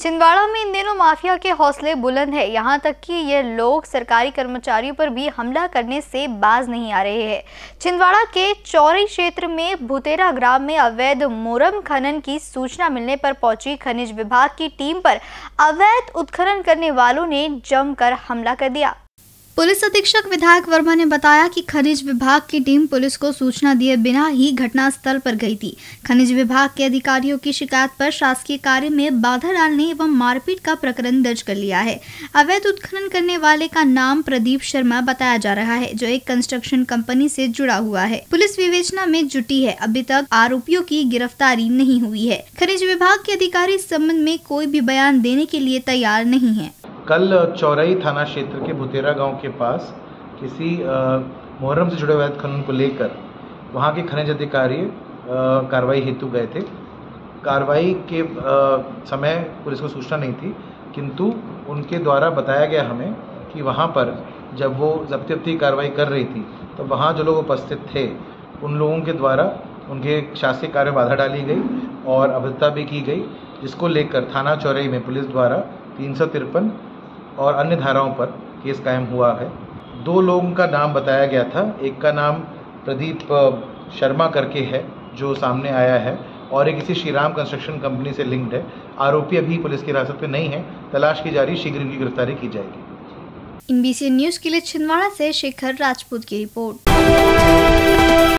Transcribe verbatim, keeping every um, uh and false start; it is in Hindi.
छिंदवाड़ा में इन दिनों माफिया के हौसले बुलंद है। यहाँ तक कि ये लोग सरकारी कर्मचारियों पर भी हमला करने से बाज नहीं आ रहे हैं। छिंदवाड़ा के चौरी क्षेत्र में भुतेरा ग्राम में अवैध मोरम खनन की सूचना मिलने पर पहुंची खनिज विभाग की टीम पर अवैध उत्खनन करने वालों ने जमकर हमला कर दिया। पुलिस अधीक्षक विधायक वर्मा ने बताया कि खनिज विभाग की टीम पुलिस को सूचना दिए बिना ही घटनास्थल पर गई थी। खनिज विभाग के अधिकारियों की शिकायत पर शासकीय कार्य में बाधा डालने एवं मारपीट का प्रकरण दर्ज कर लिया है। अवैध उत्खनन करने वाले का नाम प्रदीप शर्मा बताया जा रहा है, जो एक कंस्ट्रक्शन कंपनी से जुड़ा हुआ है। पुलिस विवेचना में जुटी है। अभी तक आरोपियों की गिरफ्तारी नहीं हुई है। खनिज विभाग के अधिकारी इस संबंध में कोई भी बयान देने के लिए तैयार नहीं है। कल चौराई थाना क्षेत्र के भुतेरा गांव के पास किसी मुहर्रम से जुड़े अवैध खनन को लेकर वहां के खनिज अधिकारी कार्रवाई हेतु गए थे। कार्रवाई के आ, समय पुलिस को सूचना नहीं थी, किंतु उनके द्वारा बताया गया हमें कि वहां पर जब वो जब्ती वब्ती कार्रवाई कर रही थी तो वहां जो लोग उपस्थित थे उन लोगों के द्वारा उनके शासकीय कार्य में बाधा डाली गई और अभद्रता भी की गई, जिसको लेकर थाना चौराई में पुलिस द्वारा तीन सौ तिरपन और अन्य धाराओं पर केस कायम हुआ है। दो लोगों का नाम बताया गया था। एक का नाम प्रदीप शर्मा करके है जो सामने आया है और एक किसी श्रीराम कंस्ट्रक्शन कंपनी से लिंक्ड है। आरोपी अभी पुलिस की हिरासत में नहीं है, तलाश की जा रही, शीघ्र इनकी गिरफ्तारी की जाएगी। एनबीसी न्यूज़ के लिए छिंदवाड़ा से शेखर राजपूत की रिपोर्ट।